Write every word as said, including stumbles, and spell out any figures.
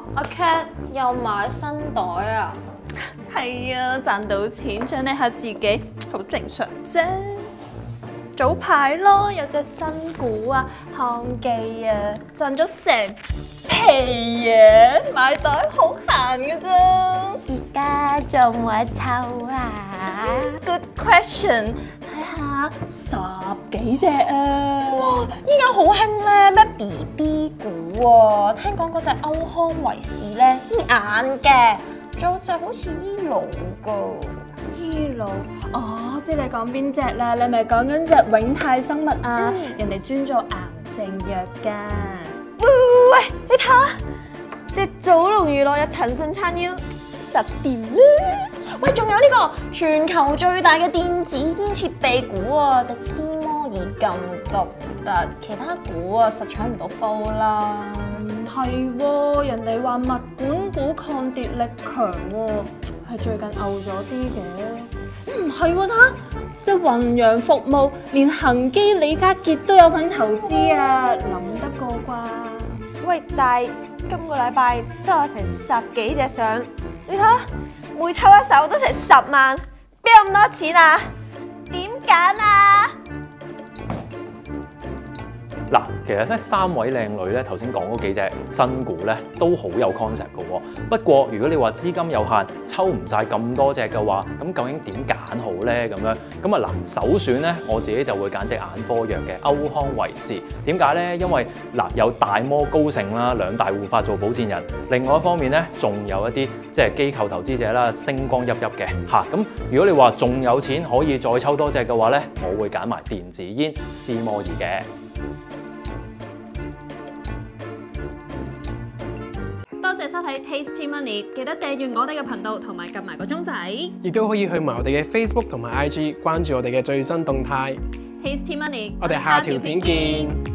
阿 Cat 又買新袋啊？ 係啊，賺到錢獎勵下自己，好正常啫。早排咯，有隻新股啊，漢記啊，賺咗成皮嘢，買袋好閒嘅啫。而家仲冇得抽啊 ？Good question，睇下十幾隻啊！ 哇！依家好興咧咩 B B 股啊，聽講嗰隻歐康維視咧醫眼嘅，仲有隻好似醫腦噶。 醫腦，哦，知你講邊隻啦？你咪講緊隻永泰生物啊，嗯、人哋專做癌症藥㗎。喂喂喂，你睇下，隻祖龍娛樂有騰訊撐腰，實掂啦！ 喂，仲有呢個全球最大嘅電子煙設備股啊，隻斯摩爾咁獨特，其他股啊實搶唔到風啦。 唔係喎，人哋話物管股抗跌力強喎，係最近牛咗啲嘅。唔係喎，睇下隻弘陽服務，連恒基、李家傑都有份投資啊，諗得過啩？喂，但係今個禮拜都有成十幾隻上，你睇下每抽一手都成十萬，邊有咁多錢啊？點揀啊？ 嗱，其實咧三位靚女咧頭先講嗰幾隻新股咧都好有 concept 嘅喎。不過如果你話資金有限，抽唔晒咁多隻嘅話，咁究竟點揀好咧？咁樣咁啊嗱，首選咧我自己就會揀隻眼科藥嘅歐康維視。點解咧？因為嗱有大摩高盛啦兩大護法做保薦人，另外一方面咧仲有一啲即係機構投資者啦星光熠熠嘅嚇。咁如果你話仲有錢可以再抽多隻嘅話咧，我會揀埋電子煙斯摩爾嘅。 多謝收睇 Tasty Money， 記得訂閱我哋嘅頻道同埋撳埋個鐘仔。 亦都可以去埋我哋嘅 Facebook 同埋 I G 關注我哋嘅最新動態。 Tasty Money， 我哋下條片見。